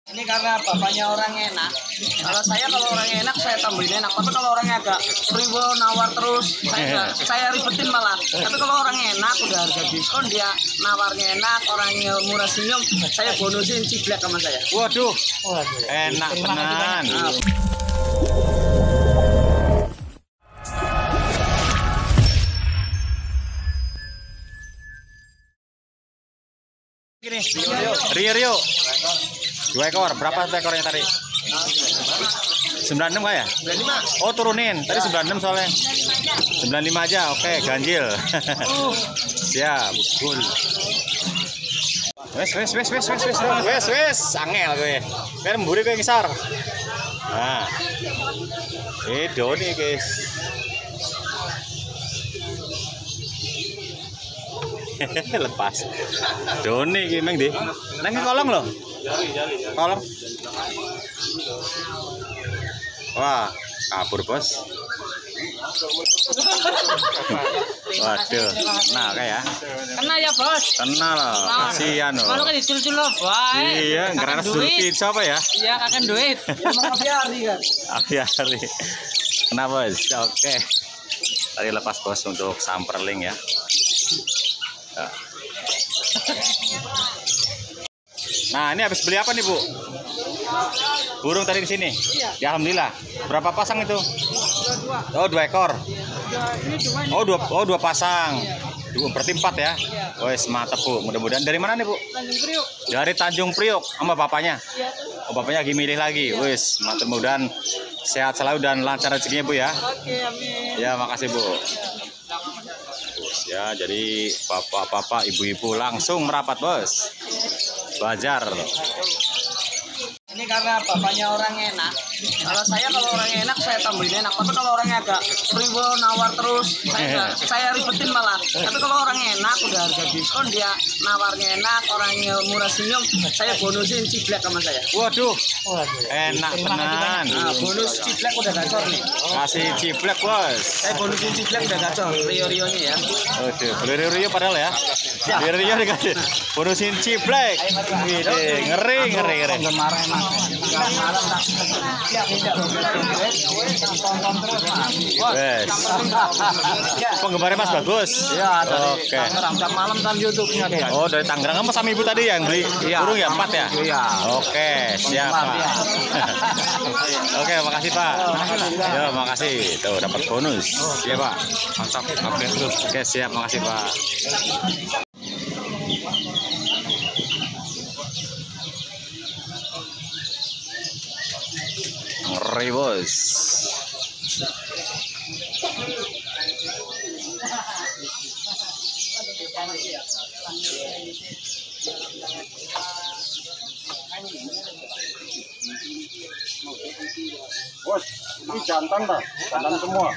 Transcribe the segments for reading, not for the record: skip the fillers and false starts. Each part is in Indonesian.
Ini karena bapaknya orang enak. Kalau orang enak saya tambahin enak. Tapi kalau orangnya agak riwo nawar terus, saya ribetin malah. Tapi kalau orang enak udah harga diskon, dia nawarnya enak, orangnya murah senyum, saya bonusin ciblek sama saya. Waduh, enak tenan. Gini, Rio. 2 ekor, berapa ekornya tadi? 96 kah ya? 95. Oh turunin, tadi 96 soalnya. 95 aja, oke, ganjil. Siap, full. Wes, angel gue. Biar mburi gue ngisar. Nah, Doni guys. Lepas. Doni gimeng deh. Nang kolong loh. Kolong. Wah, kabur bos. Waduh, nah kayak. Kena ya bos. Kena lah, kasihan loh. Kalau kan dicul-cul loh, baik. Iya, karena duit siapa ya? Iya, akan duit. Emang apiari kan? Apiari. Kenapa bos? Oke. Tadi lepas bos untuk samperling ya. Nah, ini habis beli apa nih, Bu? Burung tadi di sini. Ya, alhamdulillah. Berapa pasang itu? Oh, 2 ekor. Oh, dua pasang. Berarti 4 ya. Wes, mantap, Bu. Mudah-mudahan dari mana nih, Bu? Tanjung Priok. Dari Tanjung Priok sama bapaknya. Oh, bapaknya lagi milih lagi. Wes, mudah-mudahan sehat selalu dan lancar rezekinya, Bu ya. Oke, amin. Ya, makasih, Bu. Ya, jadi bapak-bapak, ibu-ibu langsung merapat, Bos. Belajar. Ini karena bapaknya orang enak. Kalau orang enak saya tambahin enak. Tapi kalau orangnya agak riwo nawar terus, saya ribetin malah. Tapi kalau orang enak udah harga diskon, dia nawarnya enak, orangnya murah senyum, saya bonusin ciblek sama saya. Waduh, enak tenan. Nah, bonus ciblek udah gacor nih. Kasih ciblek, Bos. Saya bonusin ciblek udah gacor, Rio-nya ya. Waduh, beli Rio padahal ya. Beli Rio dikasih bonusin ciblek. Wih, ngeri. Wes. Penggemarnya Mas bagus. Iya, oke. Tangerang malam kan YouTube-nya dia. Oh, dari Tangerang sama ibu tadi yang beli burung ya 4 ya? Iya. Oke, siap Pak. Oke, makasih Pak. Ya, makasih. Tuh dapat bonus. Iya Pak. Mantap. Oke, terus. Oke, siap, makasih Pak. Ngeri bos. Bos, ini jantan dah, jantan semua.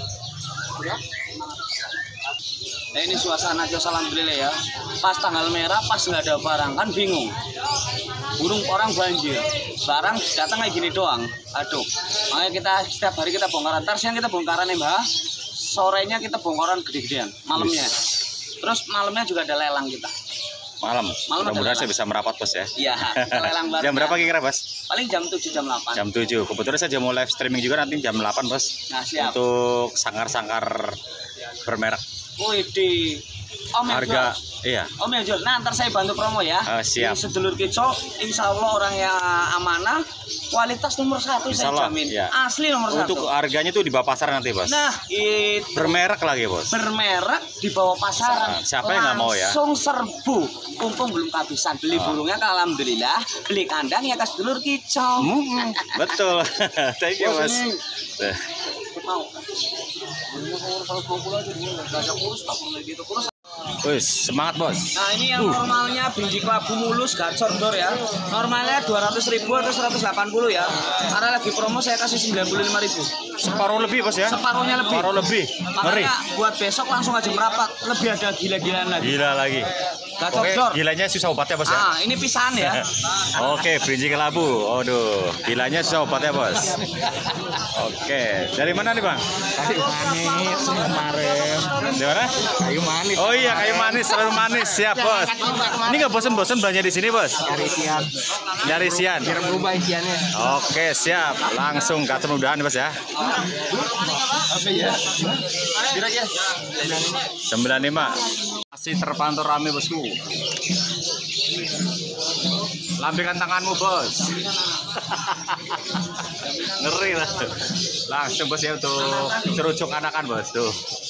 Nah ini suasana Jos alhamdulillah ya. Pas tanggal merah, pas nggak ada barang kan bingung. Burung orang banjir, barang datang kayak gini doang. Aduh, makanya kita setiap hari kita bongkaran. Ntar siang kita bongkaran ya Mbak. Sorenya kita bongkaran gede-gedean, malamnya. Terus malamnya juga ada lelang kita. Malam mudah-mudahan saya bisa merapat bos ya. Iya, lelang barang. Jam berapa kira-kira bos? Paling jam 7, jam 8. Jam 7, kebetulan saya mau live streaming juga nanti jam 8 bos. Nah siap. Untuk sangkar-sangkar bermerek. Wih di Om harga iya. Om ya Jul, nah ntar saya bantu promo ya. Siap. Ini sedulur Kico, insya Allah orang yang amanah, kualitas nomor 1 saya jamin. Iya. Asli nomor 1. Untuk harganya tuh di bawah pasar nanti bos. Nah itu bermerek lagi bos. Bermerek di bawah pasaran. Siapa yang nggak mau ya? Langsung serbu. Mumpung belum kehabisan beli burungnya, alhamdulillah. Beli kandang ya ke sedulur Kico. Betul. Thank you bos. Mau. Wis, semangat bos. Nah ini yang normalnya biji kelabu mulus gacor dor ya. Normalnya 200.000 atau 180 ya. Karena lagi promo saya kasih 95.000. Separuh lebih bos ya? Separuhnya lebih. Separuh lebih. Makanya buat besok langsung aja merapat. Lebih ada gila-gilaan lagi. Gila lagi. Gacor Oke, dor. gilanya susah obatnya bos ya. Ah, ini pisahan ya. Oke, berinci kelabu. Aduh, gilanya susah obatnya bos. Oke, dari mana nih bang? Kayu manis kemarin. Dari mana? Kayu manis. Oh iya, kayu manis, selalu manis. Siap bos. Ini nggak bosen-bosen belanja di sini bos? Cari isian. Nyari isian. Biar berubah isiannya. Oke, siap. Langsung gacor mudahan bos ya. Apa ya? Kira aja. 95. Masih terpantau rame bosku. Lambaikan tanganmu bos. Ngeri lah. Langsung bos ya untuk cerucuk anakan bos tuh.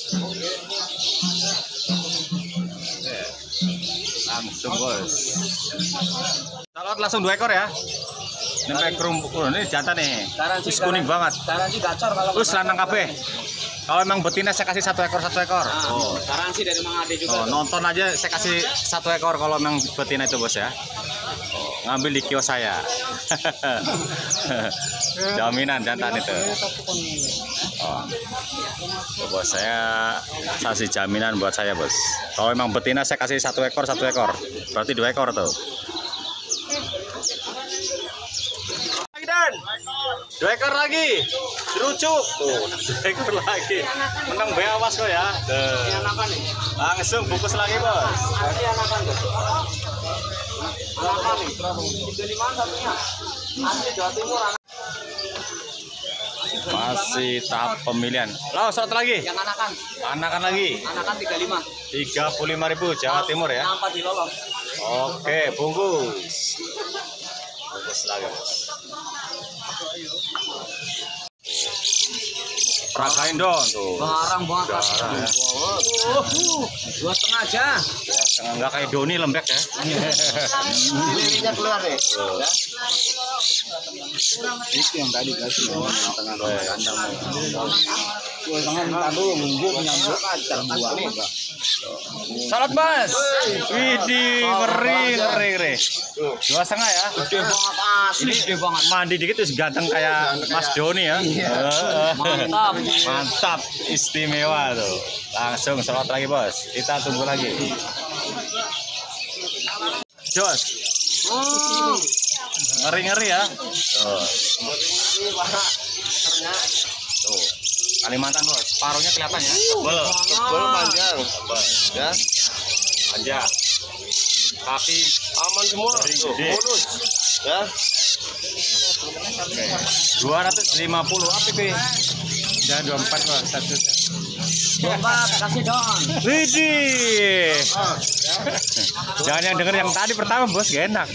Langsung bos. Salot langsung 2 ekor ya. Sampai kerumpuk. Ini jantan nih. Terus kuning banget. Garansi gacor kalau. Terus lanang kabeh. Kalau emang betina saya kasih 1 ekor 1 ekor. Oh, garansi dari Mang Ade juga. Oh, nonton aja saya kasih 1 ekor kalau memang betina itu bos ya. Oh, ngambil di kios saya. Jaminan jantan itu. Oh, bos saya kasih jaminan buat saya bos. Kalau memang betina saya kasih 1 ekor 1 ekor. Berarti 2 ekor tuh. Dan 2 ekor lagi dirucuk tuh 2 ekor lagi menang be awas kok ya langsung bungkus lagi bos. Anakan tuh. Anakan nih. Itu di mana satunya? Asli Jawa Timur. Masih tahap pemilihan. Lalu satu lagi Yang anakan. anakan lagi Anakan 35. 35.000 Jawa Timur ya. Nampak di lolong. Oke, bungkus lagi bos. Peragain dong tuh. Barang banget. Ya. 2,5 aja. Enggak kayak Doni lembek ya. Ini keluar deh. Tuh. Itu yang tadi kasih tengah kandang. Jangan minta dulu nunggu nyambuk aja buang. Salat mas. Widih, ngeri. 2,5 ya. Gede banget asli, gede banget. Mandi dikit terus ganteng kayak Mas Doni ya. Mantap. Mantap, istimewa tuh. Langsung salat lagi bos. Kita tunggu lagi. Jos. Ngeri ya. Tuh. Kalimantan bos, paruhnya kelihatan ya. Tebel panjang. Ya. Aja. Kaki Aman semua. gede. Bonus. Ya. 250 APP. Dan 24 bos, 1 juta. 24 kasih dong. Widih. Jangan yang denger yang tadi pertama bos, gak enak.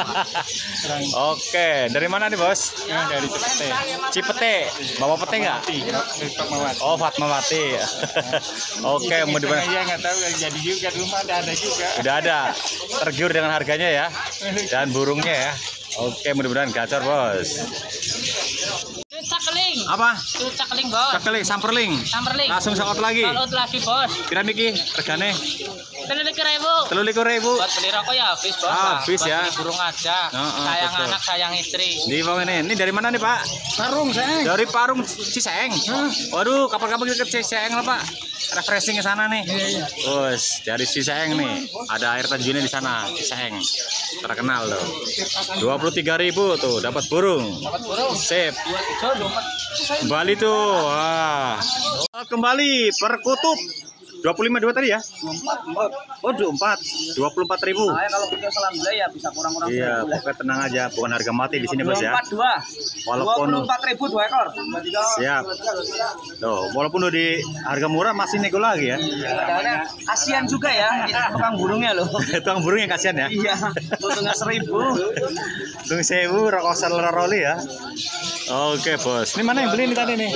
Oke, dari mana nih bos? Dari Cipete. Cipete, bawa pete nggak? Oh, Fatmawati. Oke, mudah-mudahan Ya nggak tahu jadi juga rumah ada juga. udah ada. Tergiur dengan harganya ya, dan burungnya ya. Oke, mudah-mudahan gacor bos. Cakeling. Apa? Itu cakeling, Bos. Cakeling, samperling. Samperling. Langsung sakot lagi. Salut lagi, Bos. Kira niki regane 3.000. 33.000. Buat beli rokok ya habis, Bos. Habis Buat ya. beli burung aja. Sayang betul. anak, sayang istri. Di bawah ini dari mana nih Pak? Sarung saya. Dari Parung Ciseeng. Waduh, kapan-kapan kita ke Ciseeng lah Pak. Refreshing ke sana nih. Bos, dari Ciseeng nih. Ada air terjunnya di sana, Ciseeng. Terkenal loh. 23.000 tuh dapat burung. Dapat burung. Sip. 23 24. Kembali tuh. Wah. Kembali perkutub. 25 tadi ya? 24. Oh, 24. 24.000. Nah, kalau kita alhamdulillah ya bisa kurang-kurang. Iya, pokoknya tenang aja, bukan harga mati di sini Bos ya. 24 Walaupun 24.000 2 ekor. siap. Tuh, walaupun udah di harga murah masih nego lagi ya. Kadang-kadang kasihan juga ya tukang burungnya loh. Tukang burung yang kasihan ya. Iya, untungnya 1.000. Tung 1.000 rokok roli ya. Oke bos, ini mana yang beli ini tadi nih?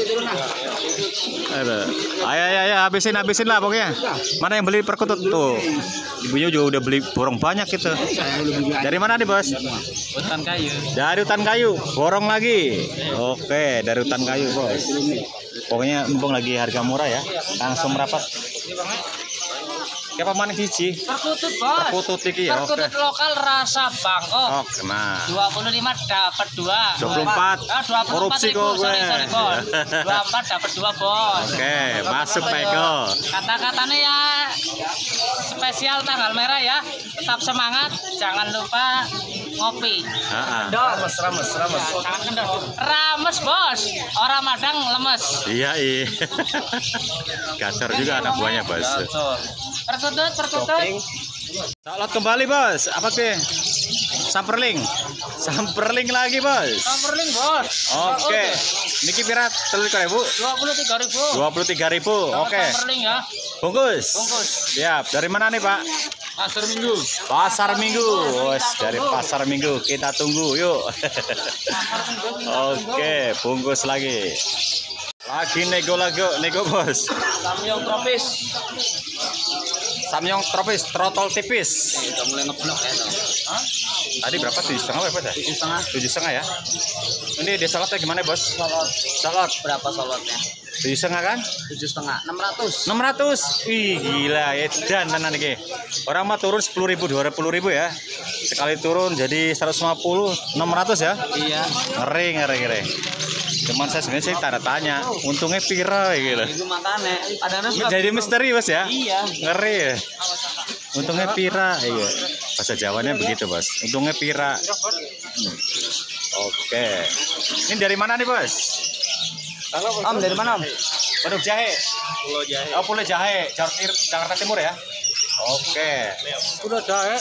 Ayo, habisin lah pokoknya. Mana yang beli perkutut tuh? Ibunya juga udah beli borong banyak gitu. Dari mana nih bos? Hutan kayu. Dari hutan kayu, borong lagi. Oke, dari hutan kayu bos. Pokoknya mumpung lagi harga murah ya, langsung merapat. Kayak pemain biji. Perkutut, Bos. Perkutut iki ya. Oke. Perkutut lokal rasa Bangkok. Oke, nah. 25 dapat 2. 24. 24 Korupsi ribu. kok gue. Sorry, Bos. 24 dapat 2, Bos. Oke, masuk Pego. Kata-katanya ya spesial tanggal merah ya. Tetap semangat, jangan lupa ngopi. Heeh. Rames. Jangan kendor. Rames, Bos. Orang Madang lemes. Iya. Gacor juga anak buahnya, Bos. Perkutut. Salot kembali, Bos. Apa sih? Samperling lagi, Bos. Samperling, Bos. Oke. Niki pira 3.000? 23.000. 23.000. Oke. Samperling ya. Bungkus. Bungkus. Siap. Dari mana nih, Pak? Pasar Minggu. Pasar Minggu. Wes, dari Pasar Minggu kita tunggu yuk. Oke, bungkus lagi. Lagi nego, Bos. Samyong tropis, trotol tipis. Udah mulai ngeblok ya. Tadi berapa? 7,5 berapa ya? 7,5 ya. Ini di salotnya gimana, Bos? Salot Berapa salotnya? 7,5 kan? 7,5. 600. 600. Ih, gila edan tenan iki. Orang mah turun 10.000, 20.000 ya. Sekali turun jadi 150, 600 ya. Iya. Ngeri. Cuman saya sebenarnya sih tanda tanya, untungnya pira gitu. Itu makanya. Kadang-kadang Jadi misteri, Bos ya. Iya. Ngeri ya. Untungnya pira, iya. Bahasa Jawanya begitu, Bos. Untungnya pira. Oke. Ini dari mana nih, Bos? Om dari mana, Om? Pondok Jahe. Pulau Jahe. Oh, Pulau Jahe, Jakarta Timur ya. Oke. Pulau Jahe.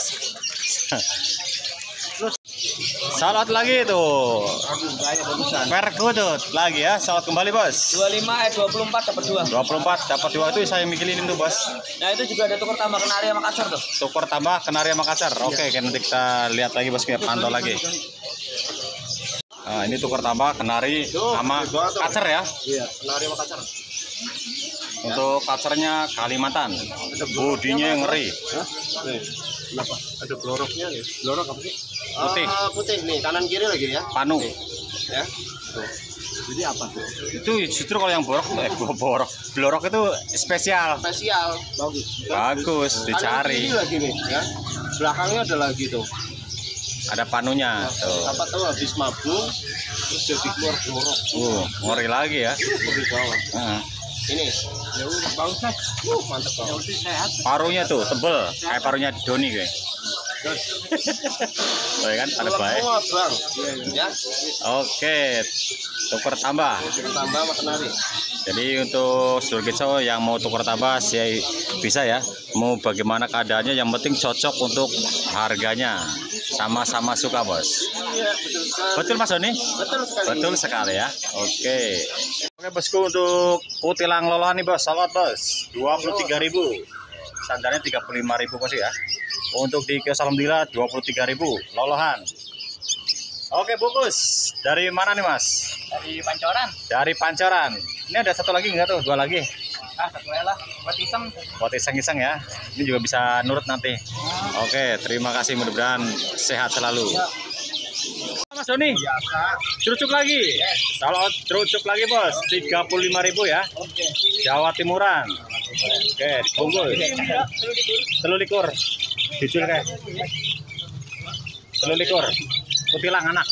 Salad lagi tuh. Perkutut lagi ya. Salad kembali, Bos. 24 dapat 2. 24 dapat 2 itu saya mikilin itu, Bos. Nah, itu juga ada tukar tambah kenari sama Makassar tuh. Tukar tambah Kenari sama Makassar. Oke, nanti kita lihat lagi, Bos, kita pantau lagi. Nah, ini tukar tambah Kenari sama Kacer ya. Iya, Kenari Makassar. Untuk kacernya Kalimantan. Bodinya ngeri. Nih, kenapa? Ada bloroknya nih. Blorok apa sih? Putih. Putih nih, kanan kiri lagi ya. Panu. Ya. Tuh. Jadi apa tuh? Itu justru kalau yang blorok itu spesial. Spesial. Bagus. Bagus, Kanan dicari. kiri lagi nih, ya. Belakangnya ada lagi tuh. Ada panunya tuh. Siapa tahu habis mabung terus jadi keluar blorok. Ngeri lagi ya. Lebih bawah. Heeh. Ini. Ya udah bagus kan. Mantap banget. Sehat. Parunya tuh tebel, kayak parunya Doni kayak. Oh kan, ada baik. Semua, Bang. Ya. Oke, tukar tambah. Tambah sama Kenari. Jadi untuk seluruh kita yang mau tukar tambah sih bisa ya. Mau bagaimana keadaannya, yang penting cocok untuk harganya. Sama-sama suka, Bos. Iya, betul sekali. Betul, Mas Doni? Betul sekali. Betul sekali ya. Oke. Oke, Bosku, untuk kutilang lolohan nih, Bos. Salad, Bos. 23.000. Standarnya 35.000, Bos ya. Untuk di kios alhamdulillah 23.000 lolohan. Oke, bungkus. Dari mana nih, Mas? Dari Pancoran. Dari Pancoran. Ini ada satu lagi enggak tuh? 2 lagi. Satu lah. Buat iseng. Buat iseng-iseng ya. Ini juga bisa nurut nanti. Oke, terima kasih, mudah-mudahan sehat selalu. Mas Doni, cerucuk lagi. Kalau cerucuk lagi, Bos, 35.000 ya. Jawa Timuran. Oke, bungkus. Telur likur. Jujur kayak. Telur likur. Kutilang anak.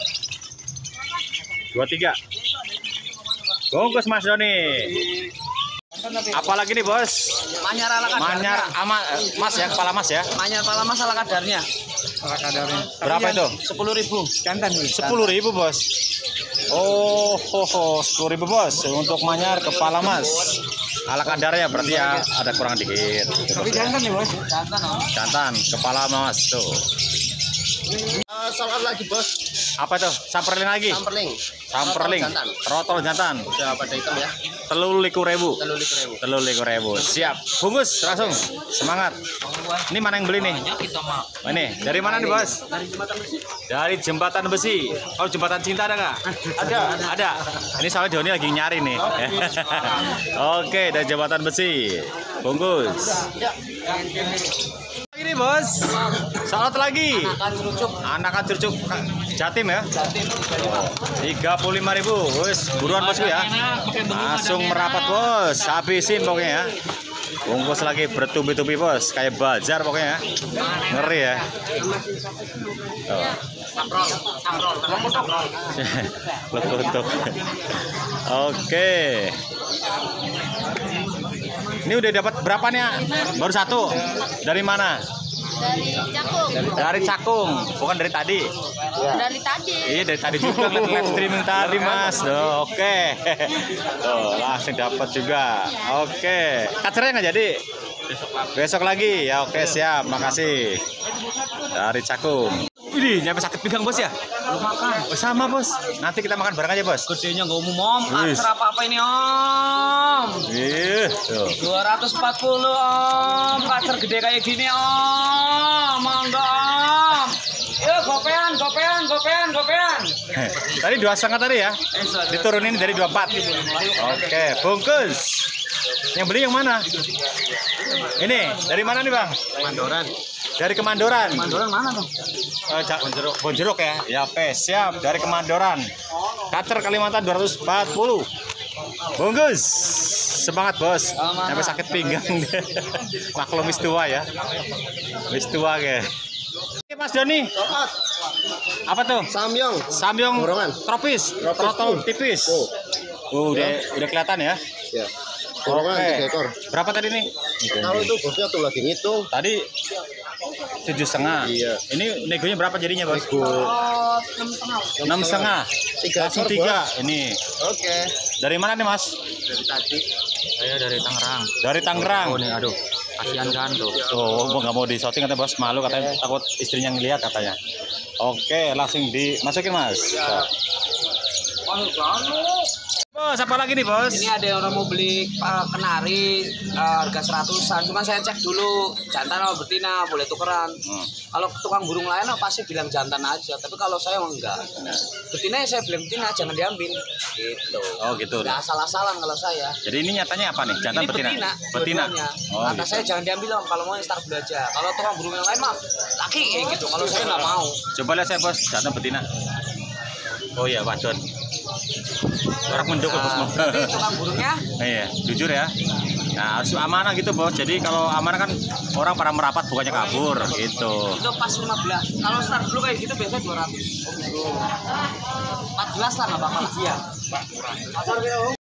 23. Bungkus, Mas Doni. Apalagi nih, Bos? Manyar ala kadarnya. Manyar ama Mas ya, kepala Mas ya. Manyar pala mas ala kadarnya. Berapa itu? 10.000. Jantan. 10.000, Bos. Oh, 10.000, Bos. Untuk manyar kepala Mas. Ala kadarnya berarti ya ada kurang dikit. Tapi jantan nih, Bos. Jantan, Om. Jantan kepala Mas tuh. Salad lagi, Bos. Apa tuh? Samperling lagi? Samperling. Samperling. Jantan. Trotol jantan. Udah pada hitam ya. Telur likur ribu. Telur likur ribu. Siap. Bungkus langsung. Semangat. Ini mana yang beli nih? Kita mau. Ini dari mana nih, Bos? Dari jembatan besi. Dari Jembatan Besi. Oh, Jembatan Cinta ada nggak? Ada. Ini soalnya Doni lagi nyari nih. Oke, dari Jembatan Besi. Bungkus. Ini, Bos. Salad lagi. Anakan cucuk Jatim ya. 35.000. Wes, buruan, Bosku ya. Langsung merapat, Bos. Habisin pokoknya ya. Bungkus lagi bertubi-tubi bos, kayak bazar pokoknya. Ngeri ya. Oh. Untuk. Oke. Ini udah dapat berapa nih? Baru satu. Dari mana? Dari Cakung. Dari Cakung, bukan dari tadi. Dari tadi. Iya dari tadi juga live streaming tadi mas. Tuh, oke. Tuh langsung dapat juga. Oke. Kacernya nggak jadi? Besok lagi. Ya oke siap. Makasih. Dari Cakung. Ini nyampe sakit pinggang bos ya? Makan. Oh, sama bos. Nanti kita makan bareng aja bos. Gedenya nggak umum om. Wis. Acer apa ini om? Ih, tuh. 240 om. Kacer gede kayak gini om. Mangga om. Yuk gopean. Tadi 2,5 tadi ya? Diturunin dari 24. Oke, bungkus. Yang beli yang mana? Ini dari mana nih bang? Mandoran. Dari Kemandoran. Mandoran mana tuh? Bonjeruk ya? Ya oke, siap. Dari Kemandoran. Kacer Kalimantan 240. Bungkus. Semangat bos. Sampai sakit pinggang. Maklum wis tua ya. Wis tua ke. Oke Mas Doni. Apa tuh? Samyong Borongan. tropis. Trotol tipis. Udah kelihatan ya? Ya. Borongan 3 ekor. Berapa tadi nih? Kalau itu bosnya tuh lagi ngitung. Tadi 7,5. Iya. Ini negonya berapa jadinya bos? 6,5. 3 Langsung ekor, 3 ini. Oke. Dari mana nih mas? Dari tadi. Saya dari Tangerang. Dari Tangerang. Oh nih aduh. Kasihan kan tuh. Oh, nggak mau di shooting katanya bos, malu katanya, takut istrinya ngeliat katanya. Oke, langsung dimasukin mas. Bos, apa lagi nih bos? Ini ada yang orang mau beli kenari harga 100-an. Cuma saya cek dulu jantan atau betina boleh tukeran. Kalau tukang burung lain pasti bilang jantan aja. Tapi kalau saya enggak. Betina ya saya bilang betina jangan diambil. Gitu. Oh gitu. Nggak asal-asalan kalau saya. Jadi ini nyatanya apa nih? Jantan Ini betina? Betina. Oh, Kata gitu. saya jangan diambil om. Kalau mau start belajar. Kalau tukang burung yang lain mah laki kayak gitu. Kalau saya nggak mau. Coba lihat saya bos, jantan betina. Oh iya, wadon. Orang mendukung bos. Tapi tukang burungnya Iya, jujur ya. Nah, harus amanah gitu bos. Jadi kalau amanah kan orang pada merapat bukannya kabur gitu. itu pas 15. Kalau start dulu kayak gitu biasanya 200. 14 lah nggak apa-apa. Iya.